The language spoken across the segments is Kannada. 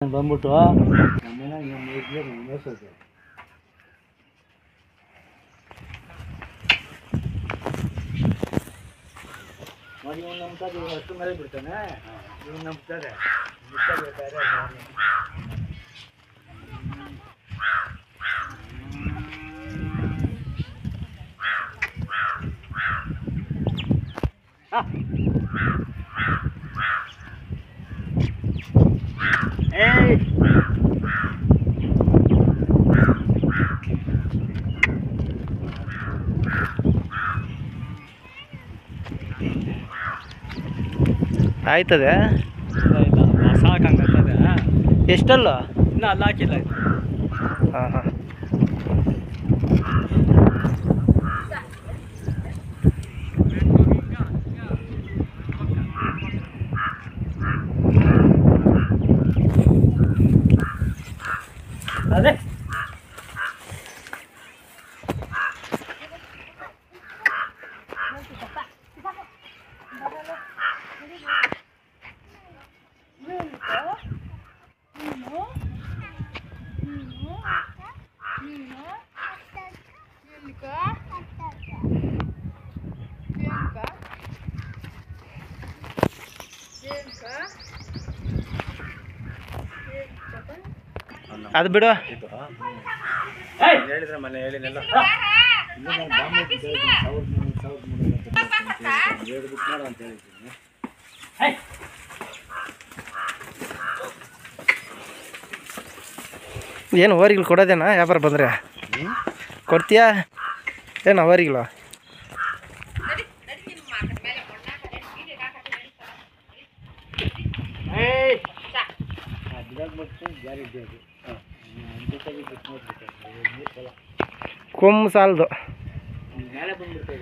ಬಂದ್ಬಿಟ್ಟು ನಮ್ಮನೆ ಮೇಯಿಸೋದು. ನೋಡಿ ಇವ್ನು ನಂಬ್ತಾರೆ, ಇವ್ನು ಅಷ್ಟು ಮೇಲೆ ಬಿಡ್ತಾನೆ, ಇವ್ನು ನಂಬ್ತಾರೆ ಬೇಕಾದ್ರೆ. ಆಯ್ತದೆ ಸಾಕಂಗತ್ತದೆ. ಎಷ್ಟಲ್ಲ ಇನ್ನೂ ಅಲ್ಲಿ ಹಾಕಿಲ್ಲ. ಹಾಂ ಹಾಂ. ಅದೇ ಅದು ಬಿಡು. ಹೇಳಿದ್ರೆ ಮನೆ ಹೇಳಿನೆಲ್ಲ ಅಂತ ಹೇಳಿದ್ದೀನಿ. ಏನು ಅವರಿಗಳು ಕೊಡೋದೇನಾ? ವ್ಯಾಪಾರ ಬಂದರೆ ಕೊಡ್ತೀಯಾ ಏನು ಅವರಿಗಳು? ಕೊಮ್ಮು ಸಾಲದು ಮೇಲೆ ಬಂದ್ಬಿಡ್ತಾ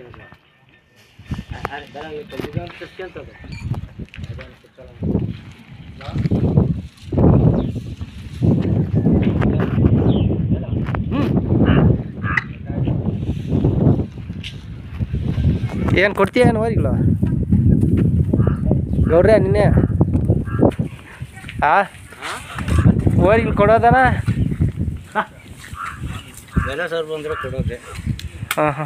ಏನು ಕೊಡ್ತೀಯ ಏನು ಅವರಿಗಳು? ಗೌಡ್ರೆ ನಿನ್ನೆ ಅವರಿಗಳು ಕೊಡೋದನ? ಬೆಲೆ ಸರ್ ಬಂದರೆ ಕೊಡೋದೆ. ಹಾಂ ಹಾಂ.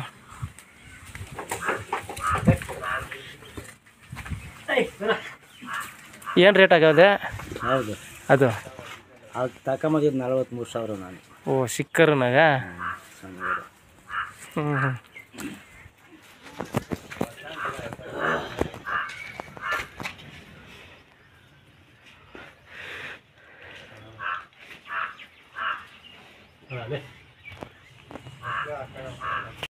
ಏನು ರೇಟ್ ಆಗದೆ? ಹೌದು ಅದು ಅದು ತಗೊಂಬಂದಿದ್ದು 43,000 ನಾನು. ಓ ಸಿಕ್ಕರ್ನಾಗ. ಹ್ಞೂ ಹ್ಞೂ. ಅದೇ